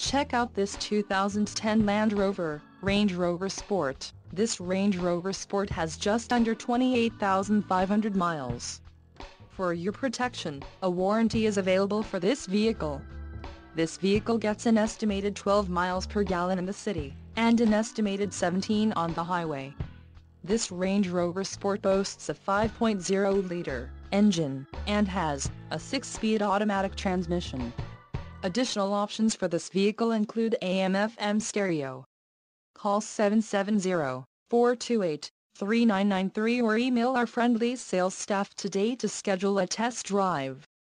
Check out this 2010 Land Rover, Range Rover Sport. This Range Rover Sport has just under 28,500 miles. For your protection, a warranty is available for this vehicle. This vehicle gets an estimated 12 miles per gallon in the city, and an estimated 17 on the highway. This Range Rover Sport boasts a 5.0-liter engine, and has a 6-speed automatic transmission. Additional options for this vehicle include AM/FM stereo. Call 770-428-3993 or email our friendly sales staff today to schedule a test drive.